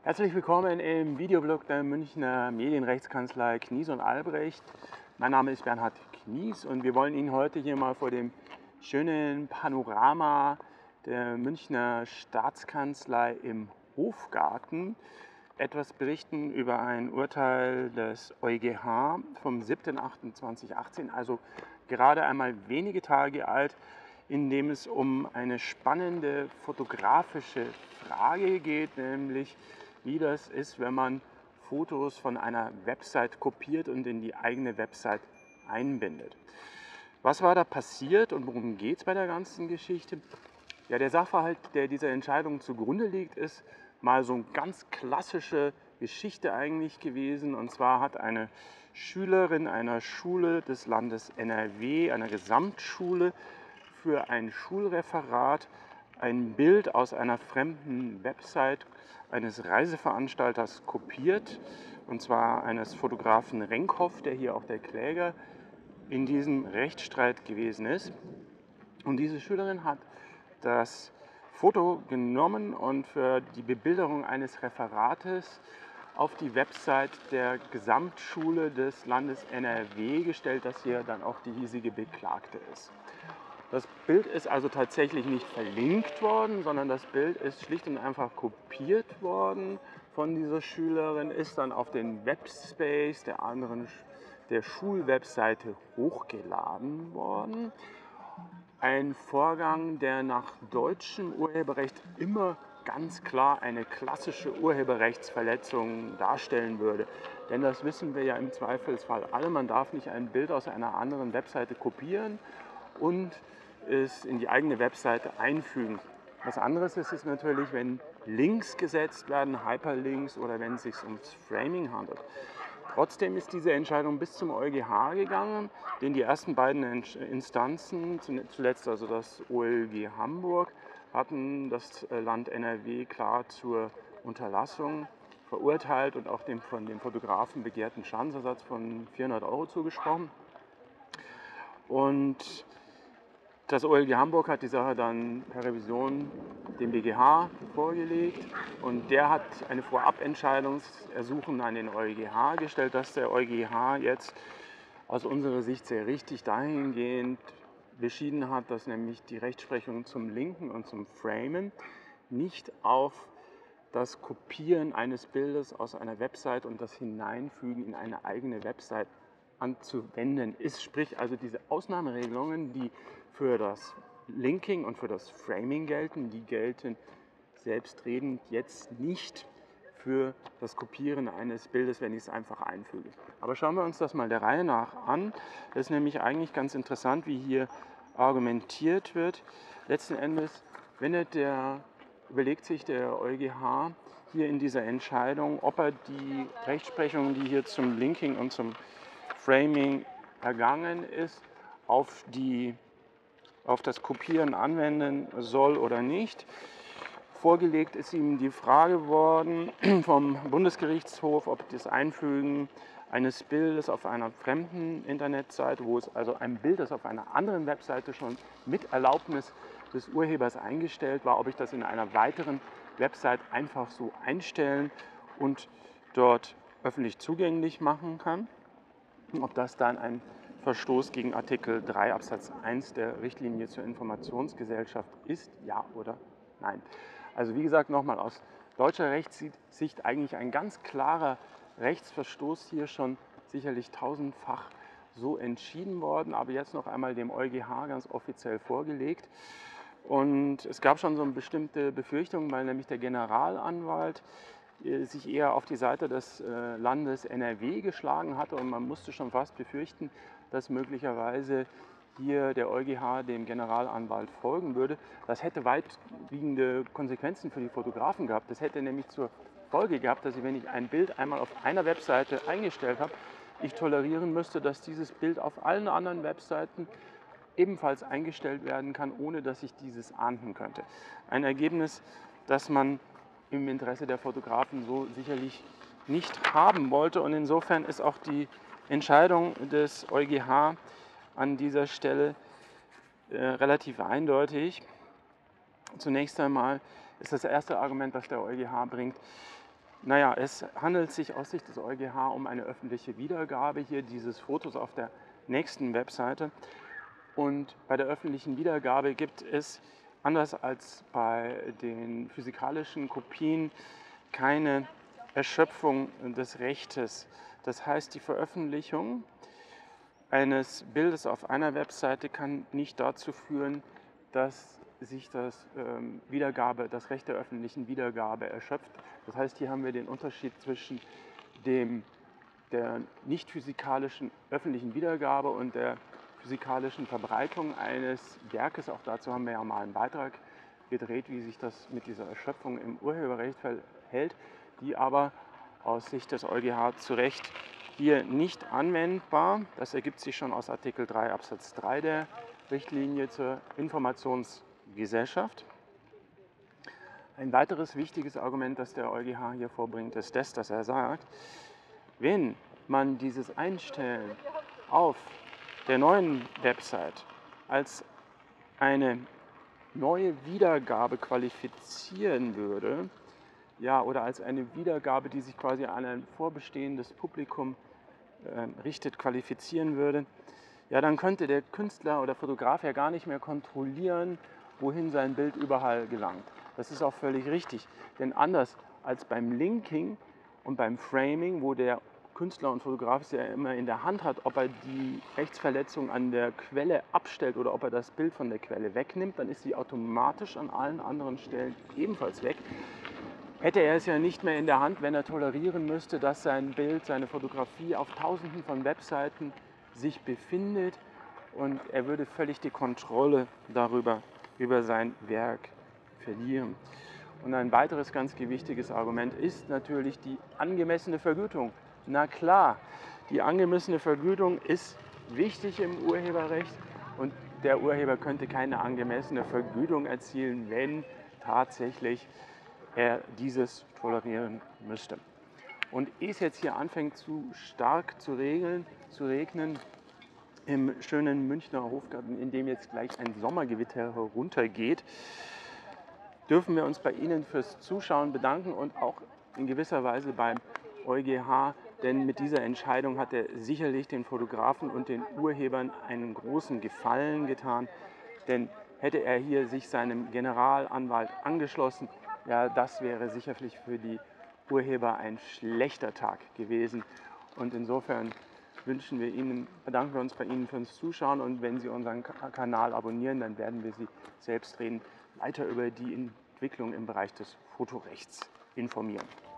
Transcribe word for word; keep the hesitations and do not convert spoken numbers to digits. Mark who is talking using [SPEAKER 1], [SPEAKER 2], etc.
[SPEAKER 1] Herzlich willkommen im Videoblog der Münchner Medienrechtskanzlei Knies und Albrecht. Mein Name ist Bernhard Knies und wir wollen Ihnen heute hier mal vor dem schönen Panorama der Münchner Staatskanzlei im Hofgarten etwas berichten über ein Urteil des EuGH vom siebten achten zweitausendachtzehn, also gerade einmal wenige Tage alt, in dem es um eine spannende fotografische Frage geht, nämlich wie das ist, wenn man Fotos von einer Website kopiert und in die eigene Website einbindet. Was war da passiert und worum geht es bei der ganzen Geschichte? Ja, der Sachverhalt, der dieser Entscheidung zugrunde liegt, ist mal so eine ganz klassische Geschichte eigentlich gewesen. Und zwar hat eine Schülerin einer Schule des Landes N R W, einer Gesamtschule, für ein Schulreferat ein Bild aus einer fremden Website eines Reiseveranstalters kopiert, und zwar eines Fotografen Renkhoff, der hier auch der Kläger in diesem Rechtsstreit gewesen ist. Und diese Schülerin hat das Foto genommen und für die Bebilderung eines Referates auf die Website der Gesamtschule des Landes N R W gestellt, das hier dann auch die hiesige Beklagte ist. Das Bild ist also tatsächlich nicht verlinkt worden, sondern das Bild ist schlicht und einfach kopiert worden von dieser Schülerin, ist dann auf den Webspace der anderen der Schulwebseite hochgeladen worden. Ein Vorgang, der nach deutschem Urheberrecht immer ganz klar eine klassische Urheberrechtsverletzung darstellen würde. Denn das wissen wir ja im Zweifelsfall alle, man darf nicht ein Bild aus einer anderen Webseite kopieren und es in die eigene Webseite einfügen. Was anderes ist es natürlich, wenn Links gesetzt werden, Hyperlinks, oder wenn es sich ums Framing handelt. Trotzdem ist diese Entscheidung bis zum EuGH gegangen, denn die ersten beiden Instanzen, zuletzt also das O L G Hamburg, hatten das Land N R W klar zur Unterlassung verurteilt und auch dem von dem Fotografen begehrten Schadensersatz von vierhundert Euro zugesprochen. Und das O L G Hamburg hat die Sache dann per Revision dem B G H vorgelegt und der hat eine Vorabentscheidungsersuchen an den EuGH gestellt, dass der EuGH jetzt aus unserer Sicht sehr richtig dahingehend beschieden hat, dass nämlich die Rechtsprechung zum Linken und zum Framen nicht auf das Kopieren eines Bildes aus einer Website und das Hineinfügen in eine eigene Website anzuwenden ist. Sprich also diese Ausnahmeregelungen, die für das Linking und für das Framing gelten, die gelten selbstredend jetzt nicht für das Kopieren eines Bildes, wenn ich es einfach einfüge. Aber schauen wir uns das mal der Reihe nach an. Das ist nämlich eigentlich ganz interessant, wie hier argumentiert wird. Letzten Endes wendet der, überlegt sich der EuGH hier in dieser Entscheidung, ob er die Rechtsprechung, die hier zum Linking und zum Framing ergangen ist, auf, die, auf das Kopieren anwenden soll oder nicht. Vorgelegt ist ihm die Frage worden vom Bundesgerichtshof, ob das Einfügen eines Bildes auf einer fremden Internetseite, wo es also ein Bild, das auf einer anderen Webseite schon mit Erlaubnis des Urhebers eingestellt war, ob ich das in einer weiteren Website einfach so einstellen und dort öffentlich zugänglich machen kann. Ob das dann ein Verstoß gegen Artikel drei Absatz eins der Richtlinie zur Informationsgesellschaft ist, ja oder nein. Also wie gesagt, nochmal aus deutscher Rechtssicht eigentlich ein ganz klarer Rechtsverstoß, hier schon sicherlich tausendfach so entschieden worden, aber jetzt noch einmal dem EuGH ganz offiziell vorgelegt. Und es gab schon so eine bestimmte Befürchtung, weil nämlich der Generalanwalt sich eher auf die Seite des Landes N R W geschlagen hatte und man musste schon fast befürchten, dass möglicherweise hier der EuGH dem Generalanwalt folgen würde. Das hätte weitwiegende Konsequenzen für die Fotografen gehabt. Das hätte nämlich zur Folge gehabt, dass ich, wenn ich ein Bild einmal auf einer Webseite eingestellt habe, ich tolerieren müsste, dass dieses Bild auf allen anderen Webseiten ebenfalls eingestellt werden kann, ohne dass ich dieses ahnden könnte. Ein Ergebnis, das man im Interesse der Fotografen so sicherlich nicht haben wollte. Und insofern ist auch die Entscheidung des EuGH an dieser Stelle äh, relativ eindeutig. Zunächst einmal ist das erste Argument, das der EuGH bringt, Naja, es handelt sich aus Sicht des EuGH um eine öffentliche Wiedergabe hier dieses Fotos auf der nächsten Webseite. Und bei der öffentlichen Wiedergabe gibt es, anders als bei den physikalischen Kopien, keine Erschöpfung des Rechtes. Das heißt, die Veröffentlichung eines Bildes auf einer Webseite kann nicht dazu führen, dass sich das, ähm, Wiedergabe, das Recht der öffentlichen Wiedergabe erschöpft. Das heißt, hier haben wir den Unterschied zwischen dem, der nicht physikalischen öffentlichen Wiedergabe und der physikalischen Verbreitung eines Werkes. Auch dazu haben wir ja mal einen Beitrag gedreht, wie sich das mit dieser Erschöpfung im Urheberrecht verhält, die aber aus Sicht des EuGH zu Recht hier nicht anwendbar. Das ergibt sich schon aus Artikel drei Absatz drei der Richtlinie zur Informationsgesellschaft. Ein weiteres wichtiges Argument, das der EuGH hier vorbringt, ist das, dass er sagt, wenn man dieses Einstellen auf der neuen Website als eine neue Wiedergabe qualifizieren würde, ja, oder als eine Wiedergabe, die sich quasi an ein vorbestehendes Publikum äh, richtet, qualifizieren würde, ja, dann könnte der Künstler oder Fotograf ja gar nicht mehr kontrollieren, wohin sein Bild überall gelangt. Das ist auch völlig richtig, denn anders als beim Linking und beim Framing, wo der Künstler und Fotograf es ja immer in der Hand hat, ob er die Rechtsverletzung an der Quelle abstellt oder ob er das Bild von der Quelle wegnimmt, dann ist sie automatisch an allen anderen Stellen ebenfalls weg. Hätte er es ja nicht mehr in der Hand, wenn er tolerieren müsste, dass sein Bild, seine Fotografie auf tausenden von Webseiten sich befindet und er würde völlig die Kontrolle darüber, über sein Werk verlieren. Und ein weiteres ganz wichtiges Argument ist natürlich die angemessene Vergütung. Na klar, die angemessene Vergütung ist wichtig im Urheberrecht und der Urheber könnte keine angemessene Vergütung erzielen, wenn tatsächlich er dieses tolerieren müsste. Und ehe es jetzt hier anfängt zu stark zu, regeln, zu regnen, im schönen Münchner Hofgarten, in dem jetzt gleich ein Sommergewitter heruntergeht, dürfen wir uns bei Ihnen fürs Zuschauen bedanken und auch in gewisser Weise beim EuGH, denn mit dieser Entscheidung hat er sicherlich den Fotografen und den Urhebern einen großen Gefallen getan, denn hätte er hier sich seinem Generalanwalt angeschlossen, ja, das wäre sicherlich für die Urheber ein schlechter Tag gewesen. Und insofern wünschen wir Ihnen, bedanken wir uns bei Ihnen fürs Zuschauen und wenn Sie unseren Kanal abonnieren, dann werden wir Sie selbstredend weiter über die Entwicklung im Bereich des Fotorechts informieren.